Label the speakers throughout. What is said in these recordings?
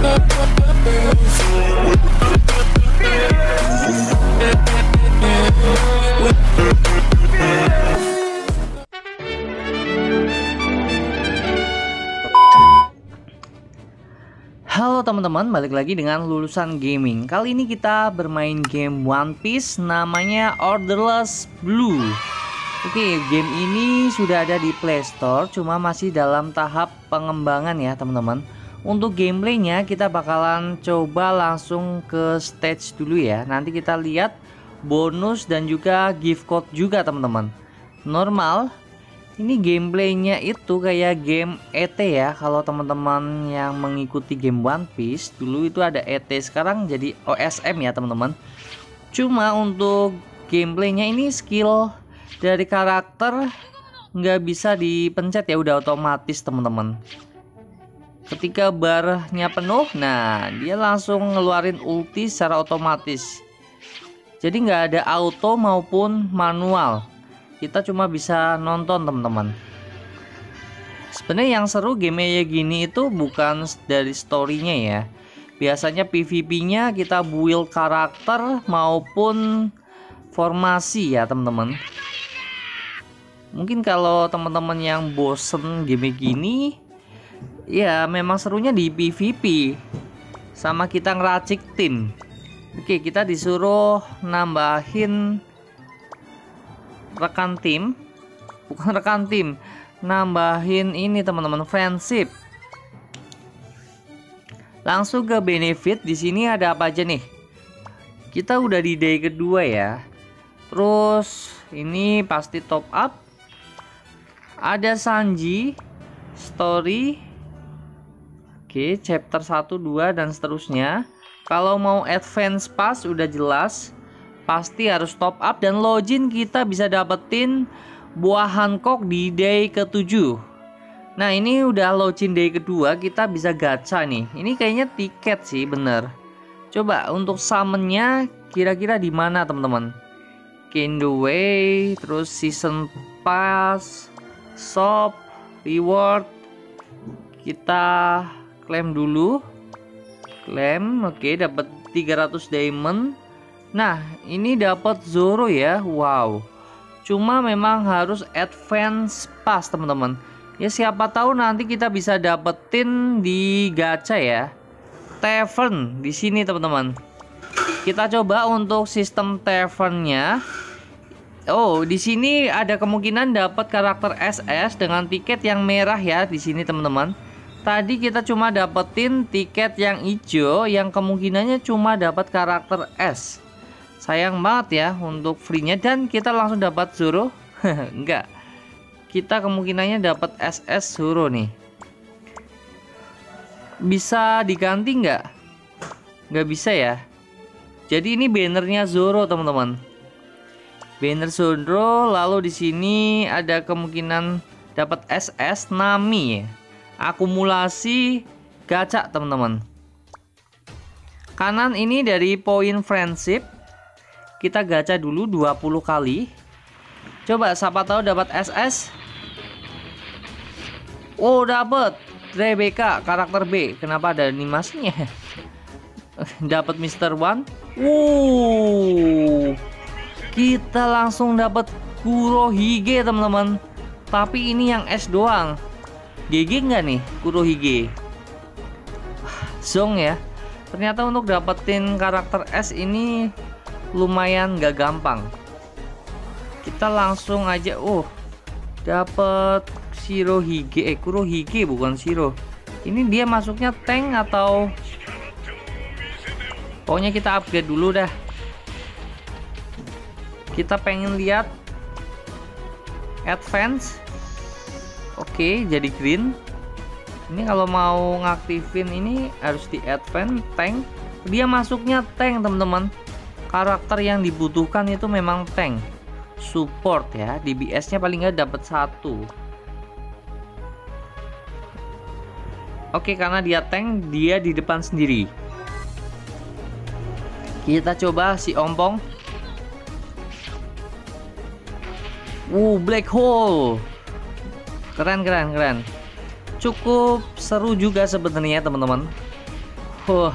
Speaker 1: Halo teman-teman, balik lagi dengan Lulusan Gaming. Kali ini kita bermain game One Piece, namanya Orderless Blue. Oke, game ini sudah ada di Play Store, cuma masih dalam tahap pengembangan ya teman-teman. Untuk gameplaynya kita bakalan coba langsung ke stage dulu ya. Nanti kita lihat bonus dan juga gift code juga teman-teman. Normal. Ini gameplaynya itu kayak game ET ya. Kalau teman-teman yang mengikuti game One Piece dulu itu ada ET, sekarang jadi OSM ya teman-teman. Cuma untuk gameplaynya ini skill dari karakter nggak bisa dipencet ya, udah otomatis teman-teman. Ketika barnya penuh, nah dia langsung ngeluarin ulti secara otomatis. Jadi nggak ada auto maupun manual. Kita cuma bisa nonton teman-teman. Sebenarnya yang seru game kayak gini itu bukan dari storynya ya. Biasanya PvP-nya kita build karakter maupun formasi ya teman-teman. Mungkin kalau teman-teman yang bosen game gini, ya memang serunya di PvP sama kita ngeracik tim. Oke, kita disuruh nambahin rekan tim, bukan rekan tim, nambahin ini teman-teman, friendship. Langsung ke benefit. Di sini ada apa aja nih? Kita udah di day kedua ya. Terus ini pasti top up. Ada Sanji, story. Oke, chapter 1, 2 dan seterusnya. Kalau mau advance pass udah jelas, pasti harus top up, dan login kita bisa dapetin buah Hancock di day ke-7. Nah ini udah login day kedua, kita bisa gacha nih. Ini kayaknya tiket sih, bener. Coba untuk summonnya kira-kira di mana teman-teman? In the way, terus season pass, shop, reward. Kita klaim dulu. Klaim, oke, dapat 300 diamond. Nah ini dapat Zoro ya, wow. Cuma memang harus advance pass teman-teman. Ya siapa tahu nanti kita bisa dapetin di gacha ya. Tavern di sini teman-teman. Kita coba untuk sistem tavernnya. Oh, di sini ada kemungkinan dapat karakter SS dengan tiket yang merah ya di sini teman-teman. Tadi kita cuma dapetin tiket yang hijau, yang kemungkinannya cuma dapat karakter S. Sayang banget ya untuk free-nya, dan kita langsung dapat Zoro. Enggak. Kita kemungkinannya dapat SS Zoro nih. Bisa diganti nggak? Nggak bisa ya. Jadi ini bannernya Zoro teman-teman. Banner Zoro, lalu di sini ada kemungkinan dapat SS Nami ya. Akumulasi gacha teman-teman. Kanan ini dari poin friendship. Kita gacha dulu 20 kali. Coba siapa tahu dapat SS. Oh, dapat Rebecca karakter B. Kenapa ada animasinya? Dapat Mr. One. Kita langsung dapat Kurohige teman-teman. Tapi ini yang S doang. GG nggak nih Kurohige? Zong ya. Ternyata untuk dapetin karakter S ini lumayan gak gampang. Kita langsung aja, dapat Shirohige, Kurohige bukan Shiro. Ini dia masuknya tank atau? Pokoknya kita upgrade dulu dah. Kita pengen lihat advance. Oke, jadi green. Ini kalau mau ngaktifin ini harus di advance tank. Dia masuknya tank teman-teman. Karakter yang dibutuhkan itu memang tank support ya. DBS nya paling nggak dapat 1. Oke, karena dia tank, dia di depan sendiri. Kita coba si ompong. Black hole. Keren. Cukup seru juga sebenarnya teman-teman. Wah,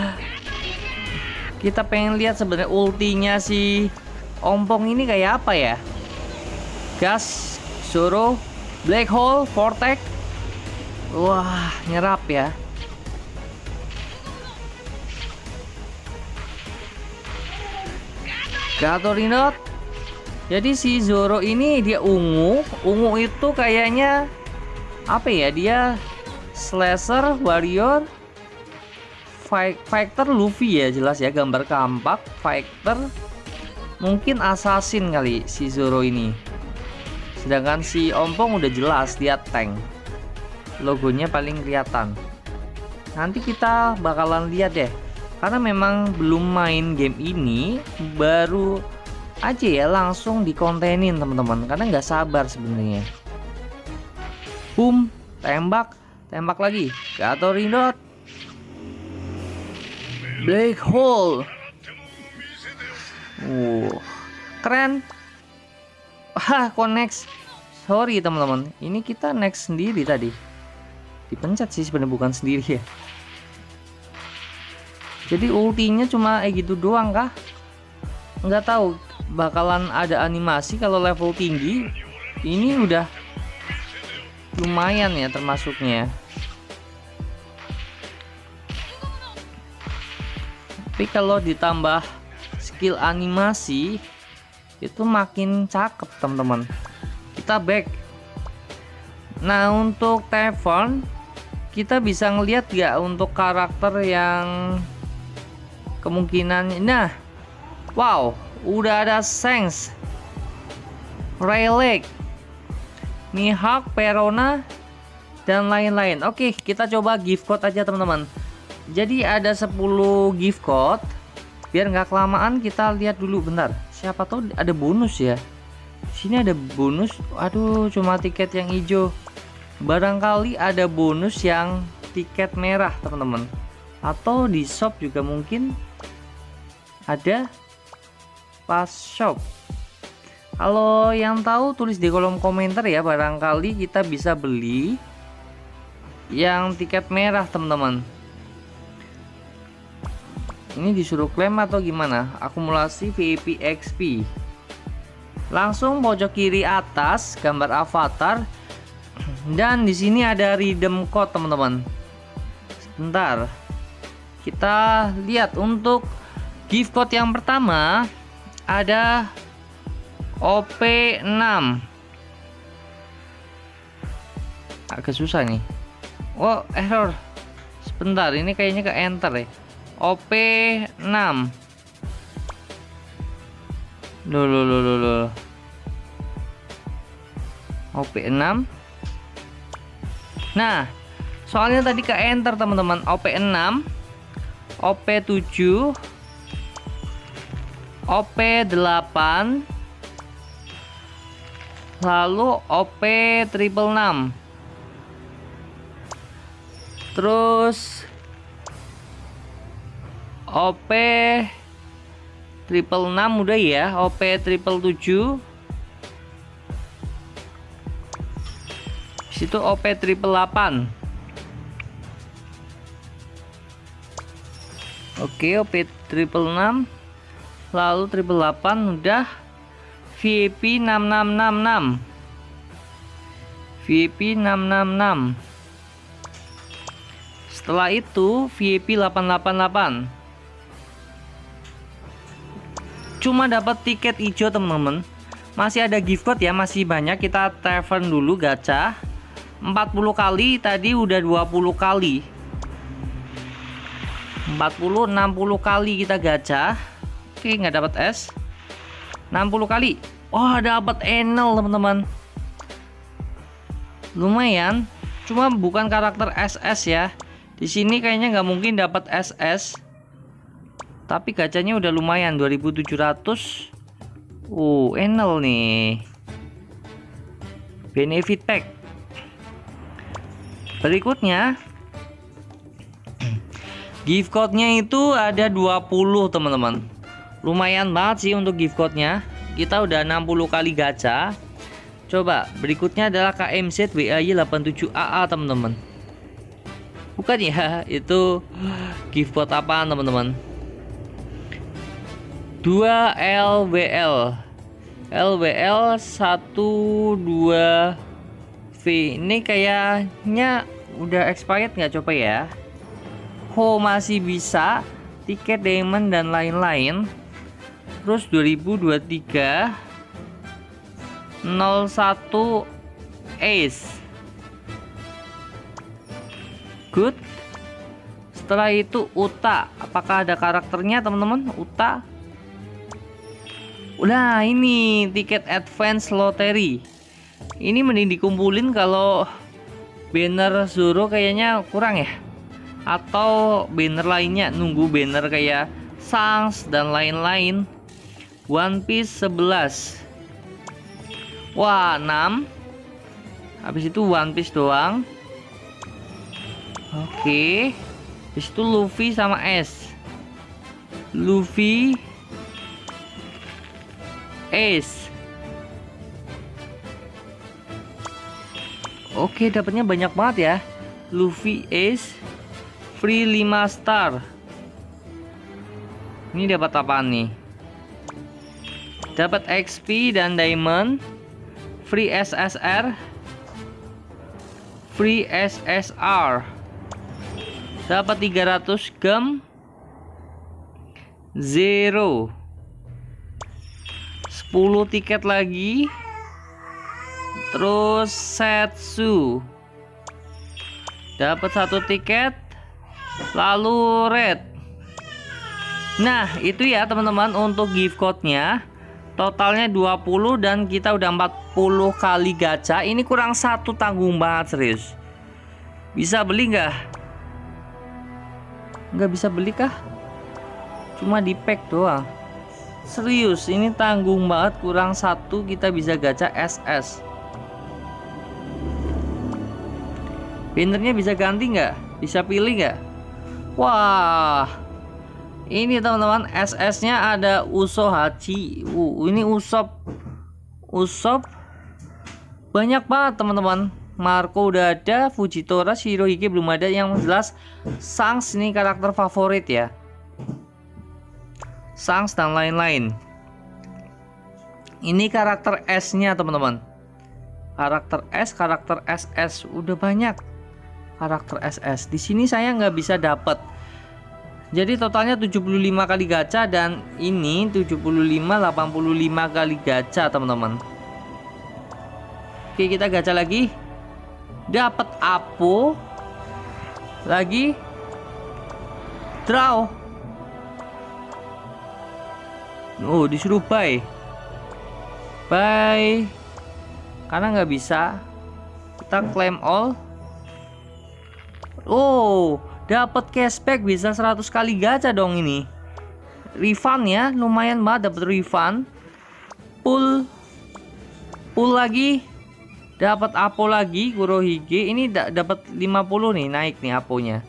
Speaker 1: kita pengen lihat sebenarnya ultinya si Ompong ini kayak apa ya. Gas, Zoro, Black Hole, Vortex. Wah, nyerap ya. Gatorinot. Jadi si Zoro ini dia ungu. Ungu itu kayaknya apa ya? Dia slasher, warrior, fighter, Luffy ya, jelas ya, gambar kampak, fighter, mungkin assassin kali si Zoro ini. Sedangkan si Ompong udah jelas dia tank. Logonya paling kelihatan. Nanti kita bakalan lihat deh. Karena memang belum main game ini, baru aja ya langsung dikontenin teman-teman. Karena nggak sabar sebenarnya. Boom, tembak lagi. Gatorinot, Black Hole. Keren. Kok next? Sorry teman-teman, ini kita next sendiri tadi. Dipencet sih sebenarnya, bukan sendiri ya. Jadi ultinya cuma gitu doang kah? Nggak tahu bakalan ada animasi kalau level tinggi. Ini udah lumayan ya termasuknya. Tapi kalau ditambah skill animasi itu makin cakep teman-teman. Kita back. Nah, untuk Tavern kita bisa ngelihat ya untuk karakter yang kemungkinan. Nah, wow, udah ada Shanks, Rayleigh, Mihawk, Perona, dan lain-lain. Oke, kita coba gift code aja teman-teman. Jadi ada 10 gift code. Biar nggak kelamaan kita lihat dulu bentar. Siapa tahu ada bonus ya. Sini ada bonus. Aduh, cuma tiket yang hijau. Barangkali ada bonus yang tiket merah teman-teman. Atau di shop juga mungkin ada pas shop. Kalau yang tahu tulis di kolom komentar ya, barangkali kita bisa beli yang tiket merah teman-teman. Ini disuruh klaim atau gimana? Akumulasi VIP XP. Langsung pojok kiri atas gambar avatar, dan di sini ada redeem code teman-teman. Sebentar, kita lihat untuk gift code yang pertama ada OP6. Agak susah nih. Oh, error. Sebentar, ini kayaknya ke enter ya. OP6. Loh. OP6. Nah, soalnya tadi ke enter teman-teman. OP6, OP7, OP8, lalu OP666. Terus OP666 udah ya, OP777. Situ OP888. Oke, OP666. Lalu 888 udah. VIP 6666. VIP 666. Setelah itu VIP 888. Cuma dapat tiket hijau teman-teman. Masih ada gift code ya, masih banyak. Kita tavern dulu gacha 40 kali, tadi udah 20 kali. 40 60 kali kita gacha. Oke, nggak dapat es. 60 kali. Wah, dapat enel teman-teman. Lumayan. Cuma bukan karakter SS ya. Di sini kayaknya nggak mungkin dapat SS. Tapi gacanya udah lumayan 2700. Enel nih. Benefit pack. Berikutnya gift code-nya itu ada 20 teman-teman. Lumayan banget sih untuk gift code-nya. Kita udah 60 kali gacha. Coba berikutnya adalah KMZ WAY 87AA teman-teman. Bukan ya, itu gift code apaan teman-teman? 2 LWL 12 V. Ini kayaknya udah expired nggak, coba ya. Oh, masih bisa tiket diamond dan lain-lain. Terus 2023 01 Ace. Good. Setelah itu Uta. Apakah ada karakternya teman-teman? Uta. Udah, ini tiket advance lottery. Ini mending dikumpulin, kalau banner Zoro kayaknya kurang ya. Atau banner lainnya, nunggu banner kayak Shanks dan lain-lain. One Piece 11. Wah, 6. Habis itu One Piece doang. Oke. Habis itu Luffy sama S. Luffy Ace. Oke, dapatnya banyak banget ya. Luffy Ace free 5 star. Ini dapat apa nih? Dapat XP dan diamond, free SSR, free SSR. Dapat 300 gem, 0. 10 tiket lagi. Terus Setsu dapat 1 tiket. Lalu red. Nah, itu ya teman-teman untuk gift code-nya. Totalnya 20 dan kita udah 40 kali gacha. Ini kurang 1, tanggung banget serius. Bisa beli nggak? Nggak bisa beli kah? Cuma di pack doang. Serius, ini tanggung banget, kurang 1 kita bisa gacha SS. Bannernya bisa ganti nggak? Bisa pilih nggak? Wah, ini teman-teman, SS-nya ada Usohachi. Ini Usop banyak banget teman-teman. Marco udah ada, Fujitora, Shirohige belum ada. Yang jelas Shanks ini karakter favorit ya. Shanks dan lain-lain. Ini karakter S-nya teman-teman. Karakter S, karakter SS udah banyak. Karakter SS. Di sini saya nggak bisa dapat. Jadi totalnya 75 kali gacha dan ini 85 kali gacha teman-teman. Oke, kita gacha lagi. Dapat Apo. Lagi draw. Oh, disuruh buy. Karena nggak bisa. Kita claim all. Oh, dapat cashback, bisa 100 kali gacha dong ini. Refund ya, lumayan banget dapat refund. Pull lagi. Dapat Apo lagi, Kurohige. Ini dapat 50 nih, naik nih Aponya.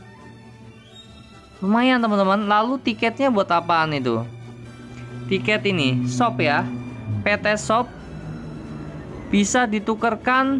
Speaker 1: Lumayan teman-teman. Lalu tiketnya buat apaan itu? Tiket ini shop ya, PT Shop. Bisa ditukarkan.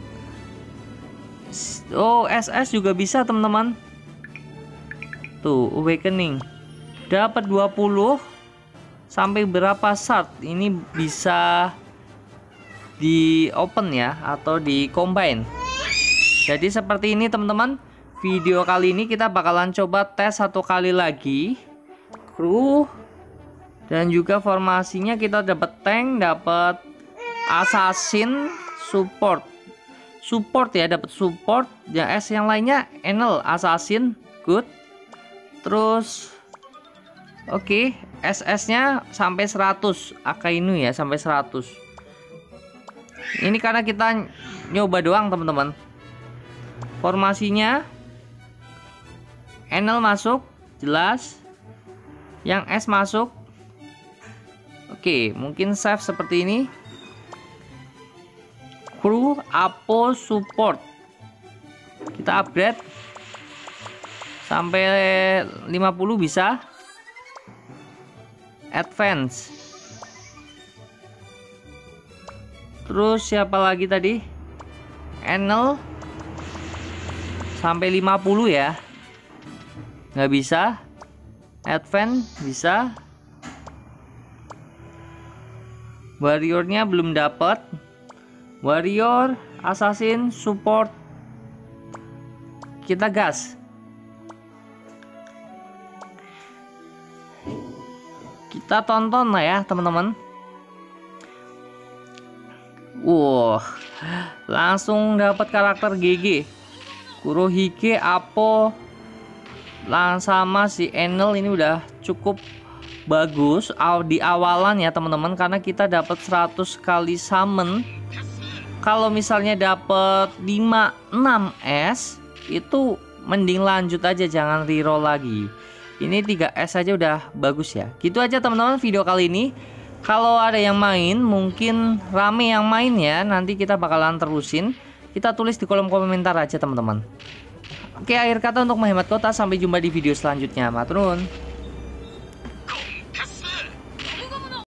Speaker 1: Oh, SS juga bisa teman-teman. Tuh, Awakening. Dapat 20 sampai berapa shard? Ini bisa di open ya, atau di combine. Jadi seperti ini teman-teman. Video kali ini kita bakalan coba tes 1 kali lagi kru. Dan juga formasinya kita dapat tank, dapat assassin, support ya, dapat support. Ya, S yang lainnya Enel, assassin, good. Terus oke, SS-nya sampai 100, Akainu ya sampai 100. Ini karena kita nyoba doang teman-teman. Formasinya Enel masuk, jelas. Yang S masuk. Oke, mungkin save seperti ini. Kru, Apo, support. Kita upgrade sampai 50 bisa. Advance. Terus siapa lagi tadi? Enel sampai 50 ya. Nggak bisa. Advance bisa. Warriornya belum dapat. Warrior, assassin, support. Kita gas. Kita tonton lah ya teman-teman. Langsung dapat karakter GG. Kurohige, Apo, sama si Enel ini udah cukup bagus di awalan ya teman-teman, karena kita dapat 100 kali summon. Kalau misalnya dapat 5-6 S itu mending lanjut aja, jangan reroll lagi. Ini 3 S aja udah bagus ya. Gitu aja teman-teman video kali ini. Kalau ada yang main, mungkin rame yang main ya, nanti kita bakalan terusin. Kita tulis di kolom komentar aja teman-teman. Oke, akhir kata untuk menghemat kota. Sampai jumpa di video selanjutnya. Matur nuwun.